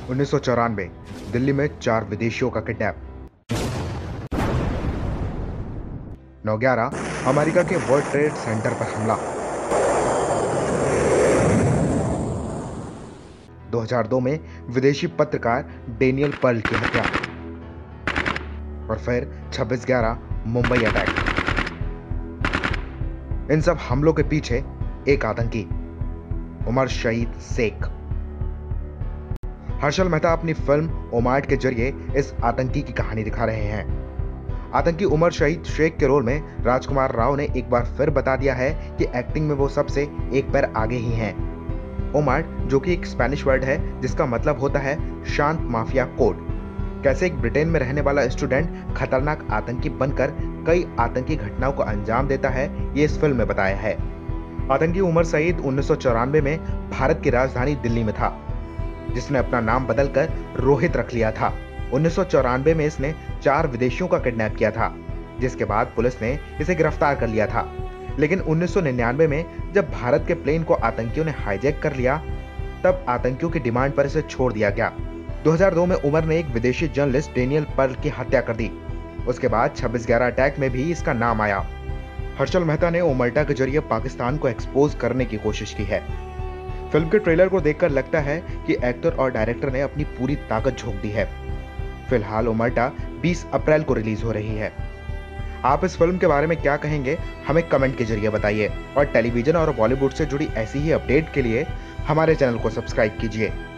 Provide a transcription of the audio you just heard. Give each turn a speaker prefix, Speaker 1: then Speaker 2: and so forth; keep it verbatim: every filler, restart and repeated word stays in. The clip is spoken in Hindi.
Speaker 1: उन्नीस सौ चौरानवे दिल्ली में चार विदेशियों का किडनैप। नौ ग्यारह अमेरिका के वर्ल्ड ट्रेड सेंटर पर हमला। दो हज़ार दो में विदेशी पत्रकार डेनियल पर्ल की हत्या। और फिर छब्बीस ग्यारह मुंबई अटैक। इन सब हमलों के पीछे एक आतंकी, उमर शहीद शेख। हर्षल मेहता अपनी फिल्म ओमाट के जरिए इस आतंकी की कहानी दिखा रहे हैं। आतंकी उमर शहीद शेख के रोल में राजकुमार राव ने एक बार फिर बता दिया है कि एक्टिंग में वो सबसे एक पैर आगे ही हैं। ओमाट, जो कि एक स्पेनिश वर्ड है जिसका मतलब होता है शांत माफिया कोड, कैसे एक ब्रिटेन में रहने वाला स्टूडेंट खतरनाक आतंकी बनकर कई आतंकी घटनाओं को अंजाम देता है, ये इस फिल्म में बताया है। आतंकी उमर शहीद उन्नीस सौ चौरानवे में भारत की राजधानी दिल्ली में था, जिसने अपना नाम बदलकर रोहित रख लिया था। उन्नीस सौ चौरानवे में इसने चार विदेशियों का किडनैप किया था, जिसके बाद पुलिस ने इसे गिरफ्तार कर लिया था। लेकिन उन्नीस सौ निन्यानवे में जब भारत के प्लेन को आतंकियों ने हाईजैक कर लिया, तब आतंकियों की डिमांड पर इसे छोड़ दिया गया। दो हज़ार दो में उमर ने एक विदेशी जर्नलिस्ट डेनियल पर्ल की हत्या कर दी। उसके बाद छब्बीस ग्यारह अटैक में भी इसका नाम आया। हर्षल मेहता ने ओमल्टा के जरिए पाकिस्तान को एक्सपोज करने की कोशिश की है। फिल्म के ट्रेलर को देखकर लगता है कि एक्टर और डायरेक्टर ने अपनी पूरी ताकत झोंक दी है। फिलहाल ओमल्टा बीस अप्रैल को रिलीज हो रही है। आप इस फिल्म के बारे में क्या कहेंगे, हमें कमेंट के जरिए बताइए। और टेलीविजन और बॉलीवुड से जुड़ी ऐसी ही अपडेट के लिए हमारे चैनल को सब्सक्राइब कीजिए।